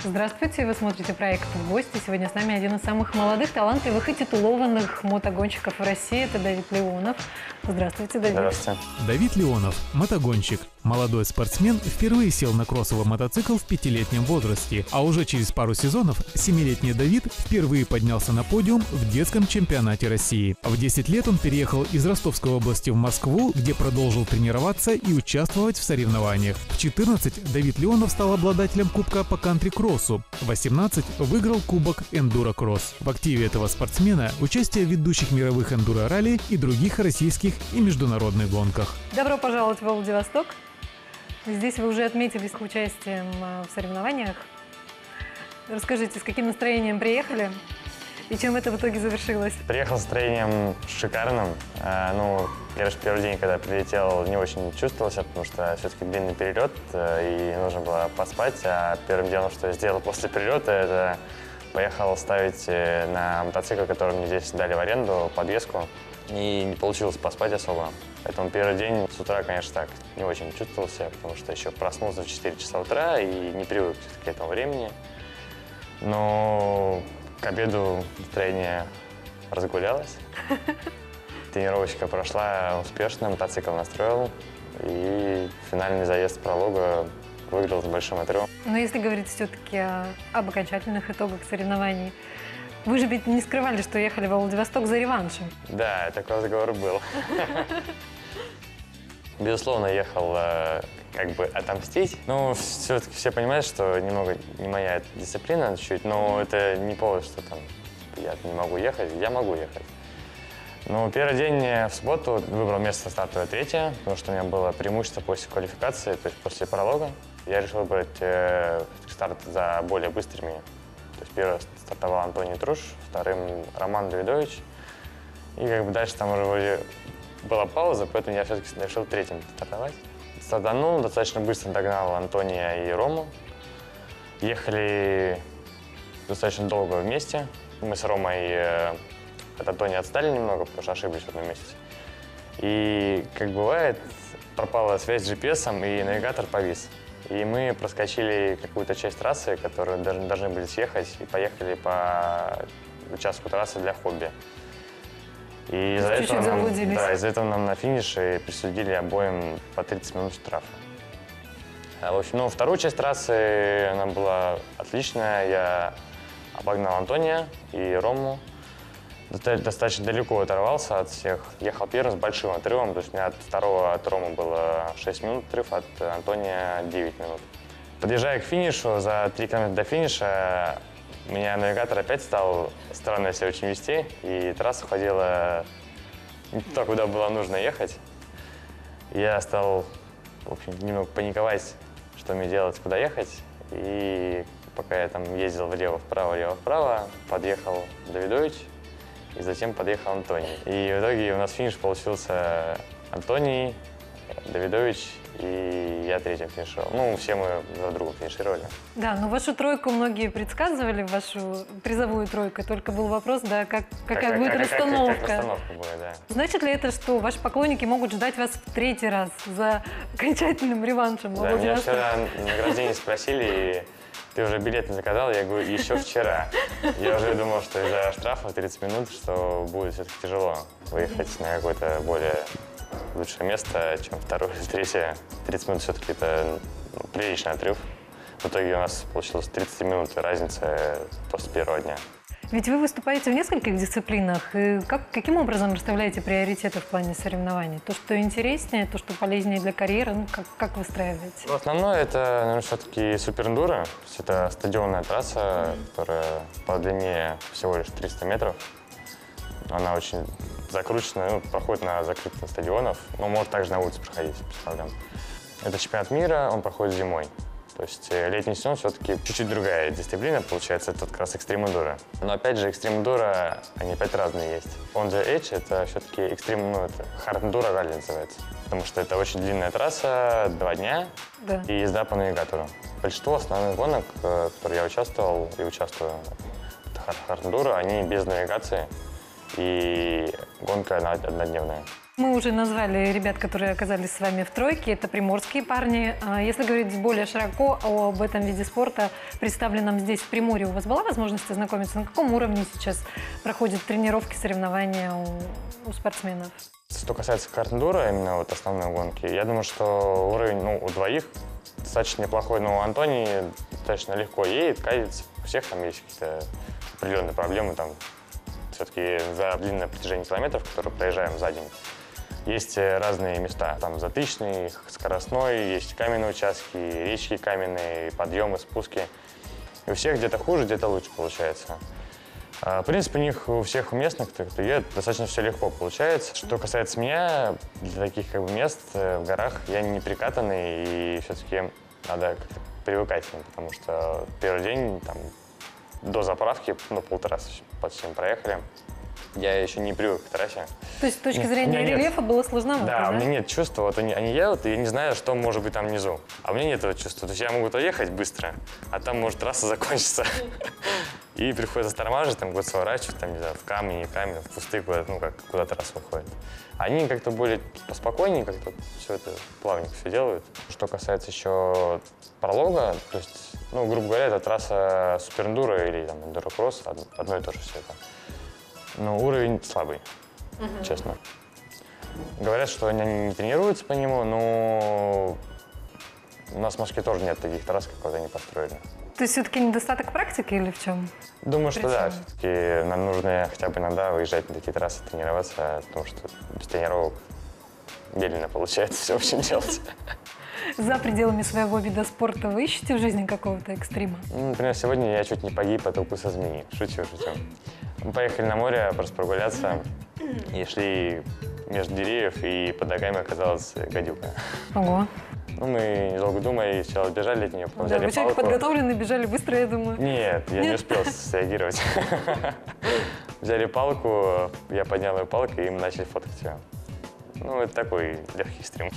Здравствуйте, вы смотрите проект «Гости». Сегодня с нами один из самых молодых, талантливых и титулованных мотогонщиков в России. Это Давид Леонов. Здравствуйте, Давид. Здравствуйте. Давид Леонов – мотогонщик. Молодой спортсмен впервые сел на кроссовый мотоцикл в 5-летнем возрасте, а уже через пару сезонов 7-летний Давид впервые поднялся на подиум в детском чемпионате России. В 10 лет он переехал из Ростовской области в Москву, где продолжил тренироваться и участвовать в соревнованиях. В 14 Давид Леонов стал обладателем кубка по кантри-кроссу. В 18 выиграл кубок эндуро-кросс. В активе этого спортсмена участие в ведущих мировых эндуро-ралли и других российских и международных гонках. Добро пожаловать в Владивосток. Здесь вы уже отметились участием в соревнованиях. Расскажите, с каким настроением приехали и чем это в итоге завершилось? Приехал с настроением шикарным. Конечно, первый день, когда прилетел, не очень чувствовался, потому что все-таки длинный перелет, и нужно было поспать. А первым делом, что я сделал после перелета, это поехал ставить на мотоцикл, который мне здесь дали в аренду, подвеску. И не получилось поспать особо. Поэтому первый день с утра, конечно, так не очень чувствовал себя, потому что еще проснулся в 4 часа утра и не привык к этому времени. Но к обеду настроение разгулялось. Тренировочка прошла успешно, мотоцикл настроил. И финальный заезд пролога выиграл с большим отрывом. Но если говорить все-таки об окончательных итогах соревнований, вы же ведь не скрывали, что ехали во Владивосток за реваншем. Да, такой разговор был. Безусловно, ехал как бы отомстить. Но все-таки все понимают, что немного не моя дисциплина чуть, но это не повод, что там я не могу ехать, я могу ехать. Но первый день в субботу выбрал место стартовое третье, потому что у меня было преимущество после квалификации, то есть после пролога. Я решил выбрать старт за более быстрыми. То есть первый стартовал Антоний Труш, вторым Роман Давидович. И как бы дальше там уже вроде была пауза, поэтому я все-таки решил третьим стартовать. Стартанул, достаточно быстро догнал Антония и Рому. Ехали достаточно долго вместе. Мы с Ромой от Антония отстали немного, потому что ошиблись в одном месте. И, как бывает, пропала связь с GPS-ом, и навигатор повис. И мы проскочили какую-то часть трассы, которую должны были съехать, и поехали по участку трассы для хобби. И из-за этого нам на финише присудили обоим по 30 минут штрафа. В общем, вторую часть трассы, она была отличная. Я обогнал Антония и Рому. Достаточно далеко оторвался от всех. Ехал первым с большим отрывом. То есть у меня от второго от Ромы было 6 минут отрыв, от Антония 9 минут. Подъезжая к финишу, за 3 километра до финиша, меня навигатор опять стал странно себя очень вести, и трасса ходила не туда, куда было нужно ехать. Я стал, в общем, немного паниковать, что мне делать, куда ехать. И пока я там ездил влево-вправо, подъехал Давидович, и затем подъехал Антоний. И в итоге у нас финиш получился Антоний, Давидович, и я третьим финишировал. Все мы за друга финишировали. Да, но вашу тройку многие предсказывали, вашу призовую тройку. Только был вопрос, да, какая будет расстановка. Как расстановка будет, да. Значит ли это, что ваши поклонники могут ждать вас в третий раз за окончательным реваншем? Да, меня вчера на награждении спросили, ты уже билеты заказал? Я говорю, еще вчера. Я уже думал, что из-за штрафа 30 минут, что будет все-таки тяжело выехать на какое-то более лучшее место, чем второе или третье. 30 минут все-таки это приличный отрыв. В итоге у нас получилось 30 минут разница после первого дня. Ведь вы выступаете в нескольких дисциплинах. И каким образом расставляете приоритеты в плане соревнований? То, что интереснее, то, что полезнее для карьеры, как выстраиваете? Основное это, наверное, все-таки суперэндуро. То есть это стадионная трасса, которая по длине всего лишь 300 метров. Она очень закручена, проходит на закрытых стадионах, но может также на улице проходить, без проблем. Это чемпионат мира, он проходит зимой. То есть летний сезон все-таки чуть-чуть другая дисциплина, получается, это как раз экстрим-эндуро. Но опять же, экстрим-эндуро, они опять разные есть. On the Edge это все-таки это хард-эндуро ралли называется. Потому что это очень длинная трасса, 2 дня, да, и езда по навигатору. Большинство основных гонок, в которых я участвовал и участвую, это хард-эндуро, они без навигации, и гонка однодневная. Мы уже назвали ребят, которые оказались с вами в тройке. Это приморские парни. Если говорить более широко об этом виде спорта, представленном здесь, в Приморье, у вас была возможность ознакомиться? На каком уровне сейчас проходят тренировки, соревнования у спортсменов? Что касается карт-эндуро, именно вот основной гонки, я думаю, что уровень у двоих достаточно неплохой. Но Антоний достаточно легко едет, катится. У всех там есть какие-то определенные проблемы. Там все-таки за длинное протяжение километров, которые проезжаем за день, есть разные места. Там затычный, скоростной, есть каменные участки, речки каменные, подъемы, спуски. И у всех где-то хуже, где-то лучше получается. В принципе, у них у всех местных, кто едет, достаточно все легко получается. Что касается меня, для таких мест в горах я не прикатанный, и все-таки надо как-то привыкать к ним, потому что первый день там, до заправки, полтора по всем проехали. Я еще не привык к трассе. То есть с точки зрения рельефа было сложновато, да? У меня нет чувства, вот они едут, и я не знаю, что может быть там внизу. А у меня нет этого чувства. То есть я могу туда ехать быстро, а там может трасса закончиться. И приходится тормаживать, там куда-то сворачивать, там, не знаю, в камни, не камни, в кусты, куда трасса уходит. Они как-то более поспокойнее, как-то все это плавненько все делают. Что касается еще пролога, то есть, грубо говоря, это трасса суперэндуро или там эндуро-кросс, одно и то же все это. Но уровень слабый, честно. Говорят, что они не тренируются по нему, но у нас в Москве тоже нет таких трасс, как вот они построили. То есть все-таки недостаток практики или в чем? Думаю, что да. Все-таки нам нужно хотя бы иногда выезжать на такие трассы, тренироваться, потому что без тренировок медленно получается все очень делать. За пределами своего вида спорта вы ищете в жизни какого-то экстрима? Например, сегодня я чуть не погиб от укуса змеи. Шучу. Мы поехали на море просто прогуляться и шли между деревьев, и под ногами оказалась гадюка. Ого. Мы, недолго думая, сначала бежали от нее, потом взяли вы человек палку. подготовленный, бежали быстро, я думаю. Нет, я не успел среагировать. Взяли палку, я поднял ее палкой, и мы начали фоткать ее. Это такой легкий экстрим.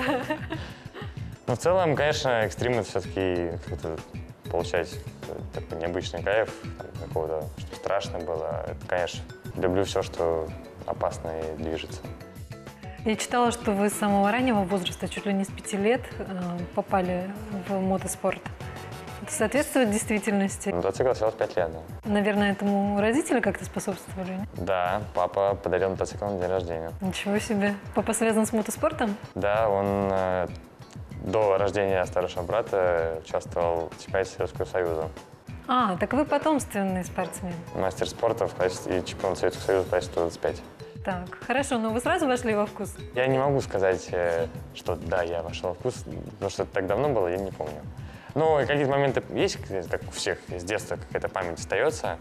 Но в целом, конечно, экстрим — это все-таки получать такой необычный кайф, какого-то, что страшно было. Это, конечно, люблю все, что опасно и движется. Я читала, что вы с самого раннего возраста, чуть ли не с 5 лет, попали в мотоспорт. Это соответствует действительности? Мотоцикл сел в 5 лет, да. Наверное, этому родители как-то способствовали? Да, папа подарил мотоцикл на день рождения. Ничего себе. Папа связан с мотоспортом? Да, он до рождения старшего брата участвовал в чемпионате Советского Союза. Так вы потомственный спортсмен. Мастер спорта в качестве и чемпион Советского Союза в качестве 25. Так, хорошо, но вы сразу вошли во вкус? Я не могу сказать, что да, я вошел во вкус, потому что это так давно было, я не помню. Но какие-то моменты есть, как у всех, с детства какая-то память остается.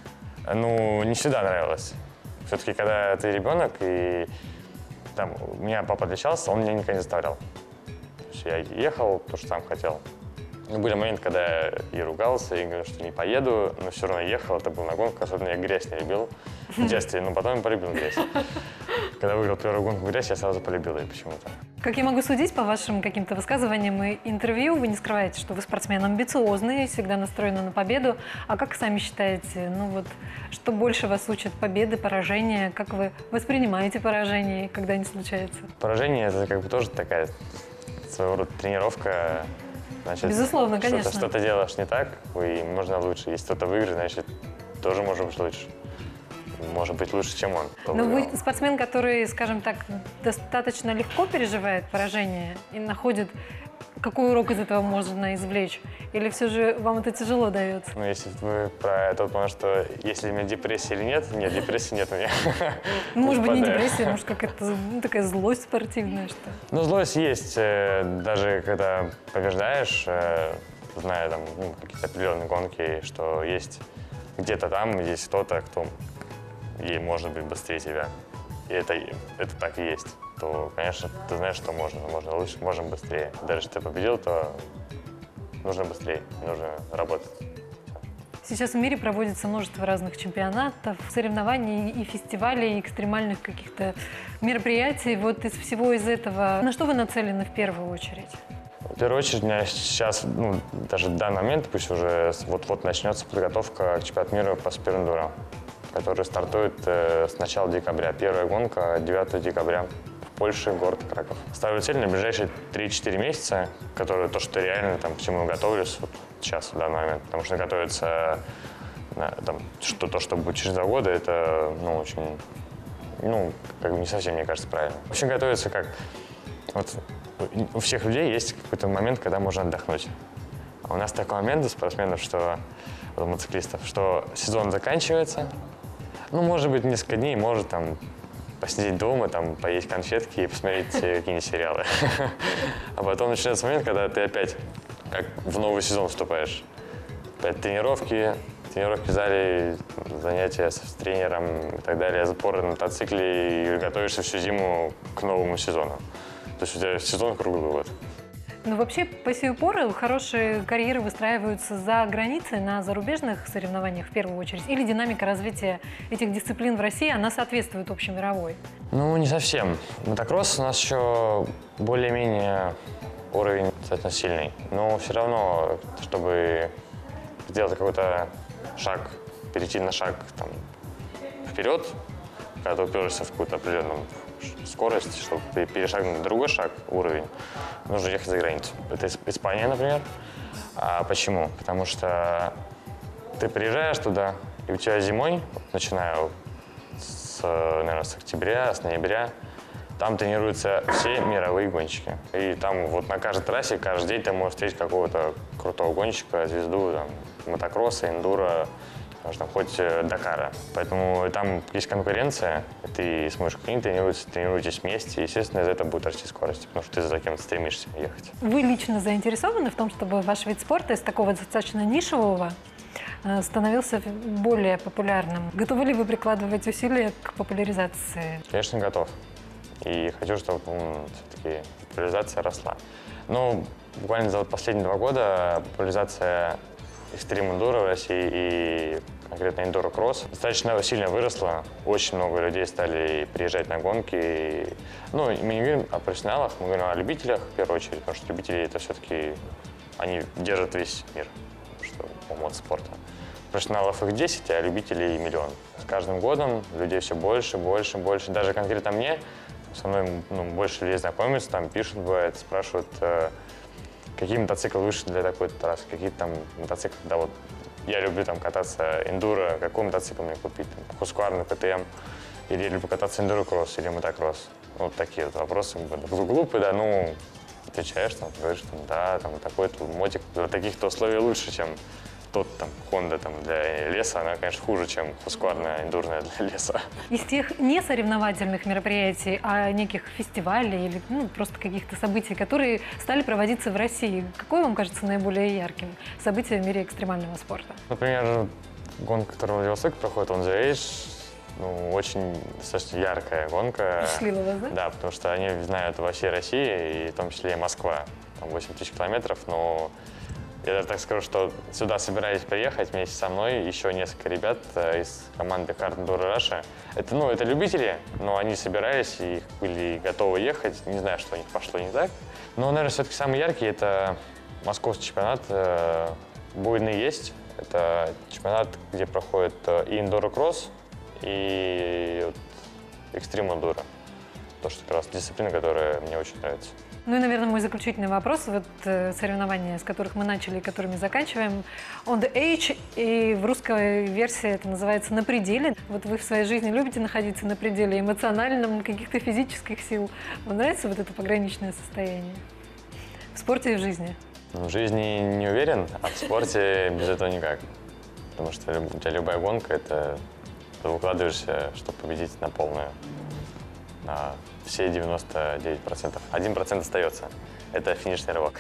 Не всегда нравилось. Все-таки, когда ты ребенок, и там, у меня папа отличался, он меня никогда не заставлял. То есть я ехал, то, что сам хотел. Но были моменты, когда я и ругался, и говорил, что не поеду, но все равно ехал. Это был на гонках, особенно я грязь не любил в детстве, но потом я полюбил грязь. Когда выиграл первую гонку в грязь, я сразу полюбил ее почему-то. Как я могу судить по вашим каким-то высказываниям и интервью, вы не скрываете, что вы спортсмен амбициозный, всегда настроены на победу. А как сами считаете, что больше вас учат: победы, поражения? Как вы воспринимаете поражения, когда они случаются? Поражение — это тоже такая своего рода тренировка. Значит, безусловно, конечно. Что-то делаешь не так, и можно лучше. Если кто-то выиграет, значит, тоже может быть лучше. Может быть лучше, чем он. Но вы спортсмен, который, скажем так, достаточно легко переживает поражение и находит, какой урок из этого можно извлечь? Или все же вам это тяжело дается? Если вы про тот момент, что если у меня депрессия или нет, депрессии нет у меня. Может быть, не депрессия, может, какая-то такая злость спортивная, что? Злость есть, даже когда побеждаешь, зная там какие-то определенные гонки, что есть где-то там, есть кто-то, кто и может быть быстрее тебя. И это так и есть. То, конечно, ты знаешь, что можно лучше, можем быстрее. Даже если ты победил, то нужно быстрее, нужно работать. Сейчас в мире проводится множество разных чемпионатов, соревнований и фестивалей, и экстремальных каких-то мероприятий. Вот из всего из этого, на что вы нацелены в первую очередь? В первую очередь, у меня сейчас, даже в данный момент, пусть уже вот-вот начнется подготовка к чемпионату мира по суперэндуро, который стартует с начала декабря. Первая гонка 9 декабря Польши, город Краков. Ставлю цель на ближайшие 3-4 месяца, которые то, что реально, там, к чему готовлюсь вот сейчас, в данный момент. Потому что готовиться, там, то, что будет через 2 года, это, ну, очень, ну, как бы не совсем, мне кажется, правильно. Вообще готовиться как... Вот у всех людей есть какой-то момент, когда можно отдохнуть. А у нас такой момент у спортсменов, что, у мотоциклистов, что сезон заканчивается, ну, может быть, несколько дней, может, там, посидеть дома, там, поесть конфетки и посмотреть какие-нибудь сериалы. А потом начинается момент, когда ты опять как в новый сезон вступаешь. Опять тренировки в зале, занятия с тренером и так далее, сборы на мотоцикле, и готовишься всю зиму к новому сезону. То есть у тебя сезон круглый год. Ну, вообще, по сию пору хорошие карьеры выстраиваются за границей, на зарубежных соревнованиях в первую очередь? Или динамика развития этих дисциплин в России, она соответствует общемировой? Ну, не совсем. Мотокросс у нас еще более-менее уровень достаточно сильный. Но все равно, чтобы сделать какой-то шаг, перейти на шаг там, вперед, когда ты уперлся в какую-то определенную скорость, чтобы перешагнуть на другой шаг, уровень, нужно ехать за границу. Это Испания, например. А почему? Потому что ты приезжаешь туда, и у тебя зимой, начиная наверное, с октября, с ноября, там тренируются все мировые гонщики. И там вот на каждой трассе, каждый день ты можешь встретить какого-то крутого гонщика, звезду там, мотокросса, эндуро, там, хоть Дакара. Поэтому там есть конкуренция, ты смотришь, как они тренируетесь вместе, и, естественно, из-за этого будет расти скорость, потому что ты за кем-то стремишься ехать. Вы лично заинтересованы в том, чтобы ваш вид спорта из такого достаточно нишевого становился более популярным? Готовы ли вы прикладывать усилия к популяризации? Конечно, готов. И хочу, чтобы все-таки популяризация росла. Но буквально за последние 2 года популяризация экстрим-эндуро в России и конкретно эндуро-кросс достаточно сильно выросла. Очень много людей стали приезжать на гонки. Ну, мы не говорим о профессионалах, мы говорим о любителях в первую очередь, потому что любители это все-таки, они держат весь мир, что по мотоспорту. Профессионалов их 10, а любителей 1 миллион. С каждым годом людей все больше, больше, больше. Даже конкретно мне, со мной больше людей знакомятся, там пишут, бывает, спрашивают, какие мотоциклы вышли для такой-то трассы, какие там мотоциклы, да вот я люблю там кататься эндуро, какой мотоцикл мне купить, там, Husqvarna, КТМ, или я люблю кататься эндуро-кросс или мотокросс. Вот такие вот вопросы, глупые, да, ну, отвечаешь, там, говоришь, там, да, там, такой-то мотик, для таких-то условий лучше, чем тот, там, Honda там, для леса, она, конечно, хуже, чем Husqvarna эндурная для леса. Из тех несоревновательных мероприятий, а неких фестивалей или просто каких-то событий, которые стали проводиться в России, какое вам кажется наиболее ярким событие в мире экстремального спорта? Например, гонка, которая Владивосток проходит, On The Edge, ну, очень достаточно яркая гонка. Впечатлила вас, да? Да, потому что они знают во всей России, и в том числе и Москва, там 8 тысяч километров, но я даже так скажу, что сюда собирались приехать вместе со мной еще несколько ребят из команды Hard Enduro Russia. Это любители, но они собирались и были готовы ехать. Не знаю, что у них пошло не так. Но, наверное, все-таки самый яркий – это московский чемпионат. Буйный есть. Это чемпионат, где проходит и эндуро-кросс, и экстрим-эндуро. То, что как раз дисциплина, которая мне очень нравится. Ну и, наверное, мой заключительный вопрос. Вот соревнования, с которых мы начали и которыми заканчиваем. On the Edge, и в русской версии это называется «На пределе». Вот вы в своей жизни любите находиться на пределе эмоциональном, каких-то физических сил. Вам нравится вот это пограничное состояние? В спорте и в жизни? В жизни не уверен, а в спорте без этого никак. Потому что у тебя любая гонка, это ты выкладываешься, чтобы победить на полную. На все 99%. 1% остается. Это финишный рывок.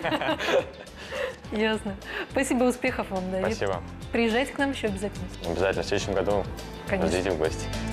Ясно. Спасибо, успехов вам, Давид. Спасибо. Приезжайте к нам еще обязательно. Обязательно в следующем году. Конечно. Ждите в гости.